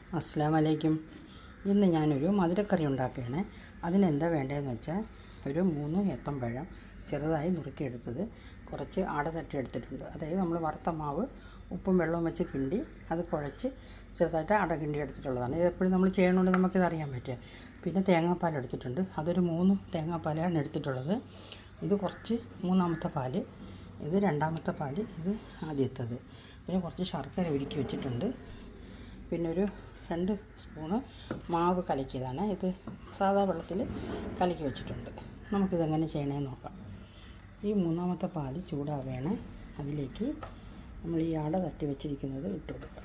അസ്സലാമു അലൈക്കും. ഇന്ന് ഞാനൊരു മധുരക്കറി ഉണ്ടാക്കുകയാണ്. അതിനെന്താ വേണ്ടതെന്ന് വെച്ചാൽ ഒരു 3 ഏത്തമ്പഴം ചെറുതായി നുറുക്കിയെടുത്തത്, കുറച്ച് അട തട്ടിയെടുത്തിട്ടുണ്ട്. അതായത് നമ്മൾ വറുത്ത മാവ് ഉപ്പും വെള്ളവും വെച്ച് കിണ്ടി അത് കുഴച്ച് ചെറുതായിട്ട് അട കിണ്ടി എടുത്തിട്ടുള്ളതാണ്. ഇതെപ്പോഴും നമ്മൾ ചെയ്യണോണ്ട് നമുക്കിത് അറിയാൻ പറ്റുക. പിന്നെ തേങ്ങാപ്പാൽ എടുത്തിട്ടുണ്ട്, അതൊരു 3 തേങ്ങാപ്പാലാണ് എടുത്തിട്ടുള്ളത്. ഇത് കുറച്ച് 3ാമത്തെ പാല്, ഇത് 2ാമത്തെ പാല്, ഇത് ആദ്യത്തേത്. പിന്നെ കുറച്ച് ശർക്കര ഉരുക്കി വെച്ചിട്ടുണ്ട്. പിന്നെ ഒരു 2 സ്പൂണ് മാവ് കലക്കിയതാണ്. ഇത് സാധാ വെള്ളത്തിൽ കലക്കി വെച്ചിട്ടുണ്ട്. നമുക്കിതെങ്ങനെ ചെയ്യണമെന്ന് നോക്കാം. ഈ 3ാമത്തെ പാല് ചൂടാവുകയാണ്. അതിലേക്ക് നമ്മൾ ഈ അട തട്ടി വെച്ചിരിക്കുന്നത് ഇട്ട് കൊടുക്കാം.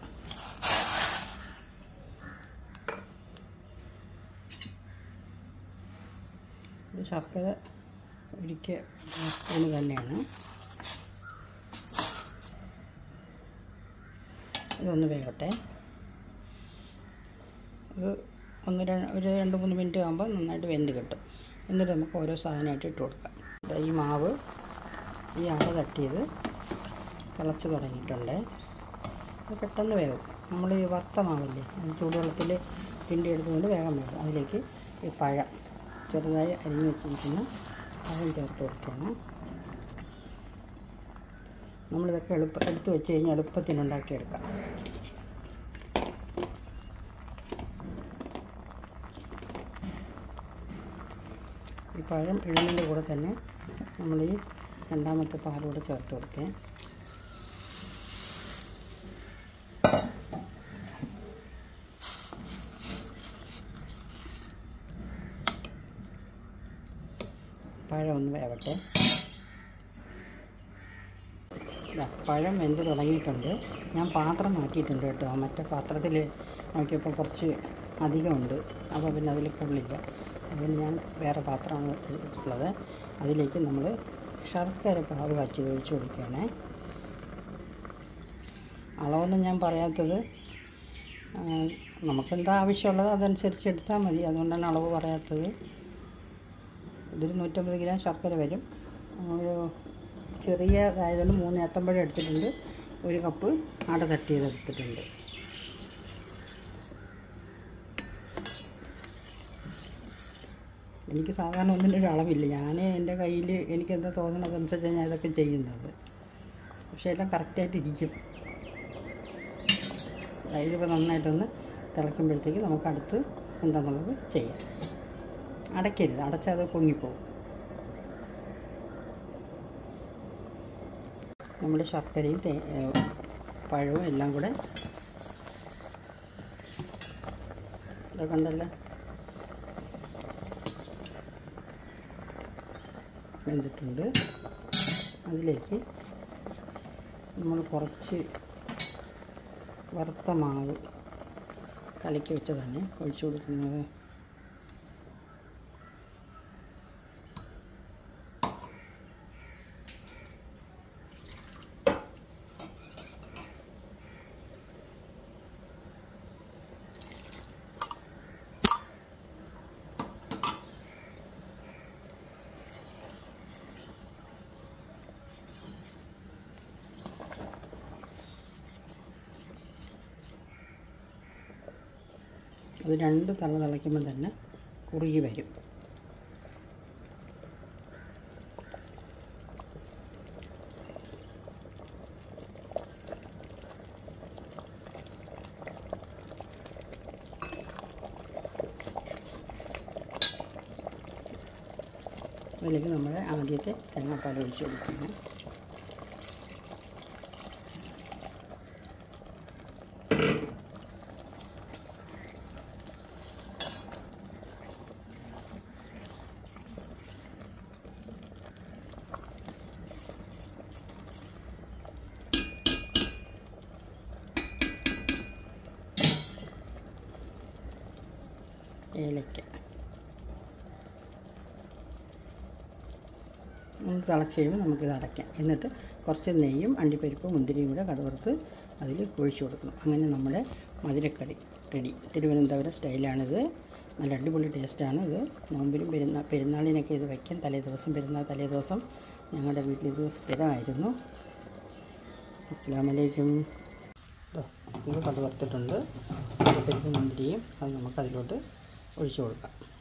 ഇത് ശർക്കര ഉരുക്കിയ സ്പൂണ് തന്നെയാണ്. ഇതൊന്ന് വേവട്ടെ. ഇത് ഒരു 2-3 മിനിറ്റ് ആകുമ്പോൾ നന്നായിട്ട് വെന്ത് കിട്ടും. എന്നിട്ട് നമുക്ക് ഓരോ സാധനമായിട്ട് ഇട്ട് കൊടുക്കാം. ഈ മാവ്, ഈ അട തട്ടിയത് തിളച്ച് തുടങ്ങിയിട്ടുണ്ട്. അത് പെട്ടെന്ന് വേവും. നമ്മൾ ഈ വറുത്ത മാവില്ലേ, അത് ചൂടുവെള്ളത്തിൽ കിണ്ടി എടുത്തുകൊണ്ട് വേഗം വേവും. അതിലേക്ക് ഈ പഴം ചെറുതായി അരിഞ്ഞ് വെച്ചിരിക്കുന്ന പഴം ചേർത്ത് കൊടുക്കണം. നമ്മളിതൊക്കെ എടുത്ത് വെച്ച് കഴിഞ്ഞാൽ എളുപ്പത്തിന് ഉണ്ടാക്കിയെടുക്കാം. ഈ പഴം ഇടുന്നതിൻ്റെ കൂടെ തന്നെ നമ്മൾ ഈ 2ാമത്തെ പാലൂടെ ചേർത്ത് കൊടുക്കുക. പഴം ഒന്ന് വേവട്ടെ. പഴം വെന്ത് തുടങ്ങിയിട്ടുണ്ട്. ഞാൻ പാത്രം മാറ്റിയിട്ടുണ്ട് കേട്ടോ. മറ്റേ പാത്രത്തിൽ നോക്കിയപ്പോൾ കുറച്ച് അധികമുണ്ട്, അപ്പോൾ പിന്നെ അതിൽ കൊള്ളില്ല. അതിന് ഞാൻ വേറെ പാത്രമാണ് എടുത്തിട്ടുള്ളത്. അതിലേക്ക് നമ്മൾ ശർക്കര പാവ് കാച്ചി ഒഴിച്ച് കൊടുക്കുകയാണ്. അളവൊന്നും ഞാൻ പറയാത്തത്, നമുക്കെന്താ ആവശ്യമുള്ളത് അതനുസരിച്ച് എടുത്താൽ മതി. അതുകൊണ്ടാണ് അളവ് പറയാത്തത്. ഇതൊരു 150 ഗ്രാം ശർക്കര വരും. ചെറിയ ആയതുകൊണ്ട് 3 ഏത്തമ്പഴം എടുത്തിട്ടുണ്ട്. 1 കപ്പ് അട തട്ടിയതെടുത്തിട്ടുണ്ട്. എനിക്ക് സാധാരണ ഒന്നിൻ്റെ അളവില്ല. ഞാൻ എൻ്റെ കയ്യിൽ എനിക്കെന്താ തോന്നുന്നതനുസരിച്ച് ഞാൻ ഇതൊക്കെ ചെയ്യുന്നത്. പക്ഷേ എല്ലാം കറക്റ്റായിട്ട് ഇരിക്കും. ഇതിപ്പോൾ നന്നായിട്ടൊന്ന് തിളയ്ക്കുമ്പോഴത്തേക്ക് നമുക്ക് അടുത്ത് എന്താണെന്നുള്ളത് ചെയ്യാം. അടയ്ക്കരുത്, അടച്ചാൽ അത് പൊങ്ങിപ്പോവും. നമ്മൾ ശർക്കരയും പഴവും എല്ലാം കൂടെ ഇതൊക്കെ ഉണ്ടല്ലോ വെന്തിട്ടുണ്ട്. അതിലേക്ക് നമ്മൾ കുറച്ച് വറുത്ത മാവ് കലക്കി വെച്ചതാണ് ഒഴിച്ചു കൊടുക്കുന്നത്. അത് 2 തവണ തിളയ്ക്കുമ്പോൾ തന്നെ കുറുകി വരും. അതിലേക്ക് നമ്മൾ ആദ്യത്തെ തേങ്ങാപ്പാൽ ഒഴിച്ച് കൊടുക്കണം. ഏലക്ക തിളച്ച് കഴിയുമ്പോൾ നമുക്കിത് അടയ്ക്കാം. എന്നിട്ട് കുറച്ച് നെയ്യും അണ്ടിപ്പരിപ്പും മുന്തിരിയും കൂടെ കടുവറുത്ത് അതിൽ ഒഴിച്ചു കൊടുക്കണം. അങ്ങനെ നമ്മുടെ മധുരക്കറി റെഡി. തിരുവനന്തപുരം സ്റ്റൈലാണിത്. നല്ല അടിപൊളി ടേസ്റ്റാണ് ഇത്. നോമ്പിലും പെരുന്നാളിനൊക്കെ ഇത് വയ്ക്കാം. പെരുന്നാൾ തലേദിവസം ഞങ്ങളുടെ വീട്ടിലിത് സ്ഥിരമായിരുന്നു. അസ്സലാമു അലൈക്കും. ഇത് കടുവറുത്തിട്ടുണ്ട്. പരിപ്പ് മുന്തിരിയും അത് നമുക്കതിലോട്ട് ഒഴിച്ചു കൊടുക്കാം.